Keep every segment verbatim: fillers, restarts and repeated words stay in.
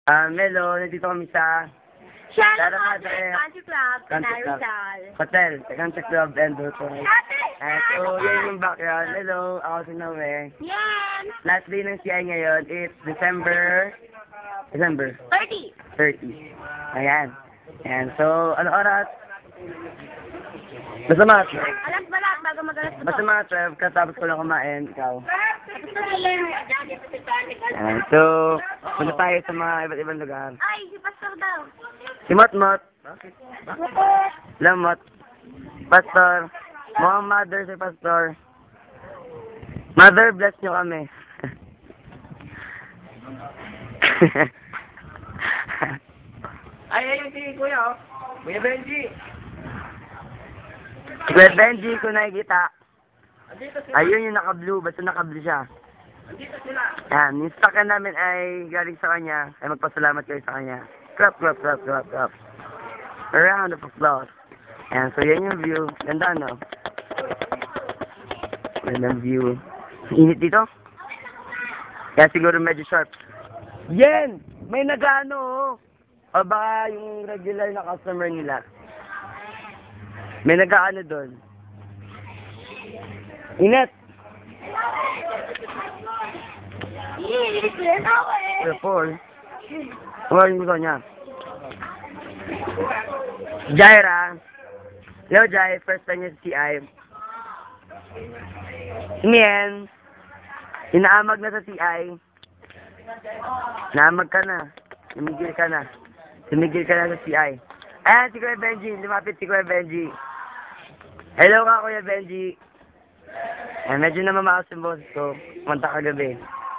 Ah, Melo, nandito kami sa Shallow Shallow Country Country Country Club, Country Club. Rizal. Hotel, sa Country Club and Hotel. Ate! Eh, so, yan yung background. Hello, ako si Noe. Yan! Last day ng C I ngayon, it's December, December thirty! thirty. Ayan. Ayan, so, ano oras? Basta mga twelve. Alas balat, bago mag-alas ba? Basta mga twelve, katapos ko lang kumain, ikaw. Tapos na lang. Ayan, so, punta tayo sa mga iba't ibang lugar. Ay, si Pastor daw. Si Mot Mot. Bakit? Lamot. Pastor. Mukhang mother si Pastor. Mother, bless nyo kami. Ay, ayun si Kuya, oh. Kuya Benji. Si Kuya Benji, kung nakikita. Andito sila. Ayun yung naka-blue. Basta naka-blue siya. Andito sila. Yan. Yung stockan namin ay galing sa kanya. Ay magpasalamat kayo sa kanya. Clap, clap, clap, clap, clap. A round of applause. Yan. So, yan yung view. Ganda, no? Gandang view. Init dito? Kaya siguro medyo sharp. Yan! May nag-ano, oh. O baka yung regular na customer nila. May nag-ano doon. Init! Yes, yes, okay. Kuya Paul. Ano yung gusto niya? Jaira. Hello, Jai. First time niya sa C I. Mien. Inaamag na sa C I. Naamag ka na. Tumigil ka na. Tumigil ka na sa C I. Ayan, si Kuya Benji. Lumapit si Kuya Benji. Hello ka, Kuya Benji. Eh, medyo namamakas yung boses ko. Kumanta kagabi.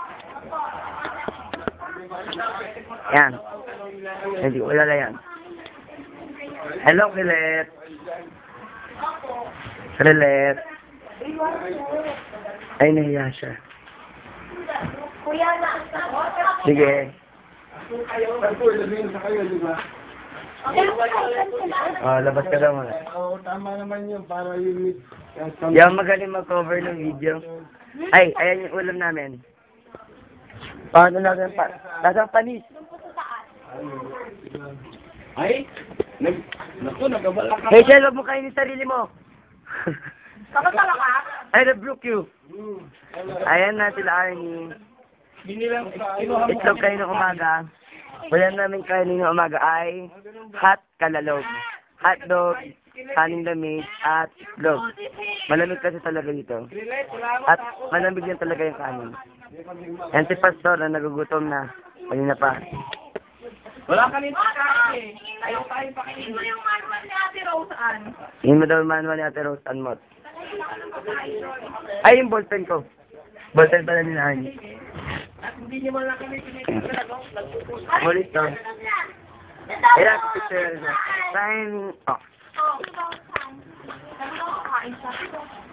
Yan. Hindi ko kilala yan. Hello, Kilet. Kilet. Ay, nahiya siya. Kuya na. Sige. Oh, labas ka daw muna. Oo, tama naman yun. Para yung... Yung magaling mag-cover ng video. Ay, ayan yung ulam namin. Paano natin pa? Nasang panis. Ay! Nag... Naku, nagabala ka. Hey, Shell, huwag mo kainin sarili mo. Kapatala ka? I rebuke you. Ayan na sila, Arnie. Binilang... Kinuha mo. Itlog kayo ng umaga. Wala namin kainin ng umaga ay hot kalalog. Hotdog, kaning lamig, at itlog. Malamig kasi talaga dito. At malamig yan talaga yung kanin. Yan si Pastor na nagugutom na. Kanina pa. Wala ka nito kasi. Ayaw tayo pakinin. Ito yung manual ni Ate Rose Ann. Yun mo daw yung manual ni Ate Rose Anmot. Ay, yung ballpen ko. Ballpen pala ni Arnie. At hindi niyo man lang kami pinagkakala, no? Nagpupus. Ulit to. Kailan ko picture na. Sign off. Oh. Kain sa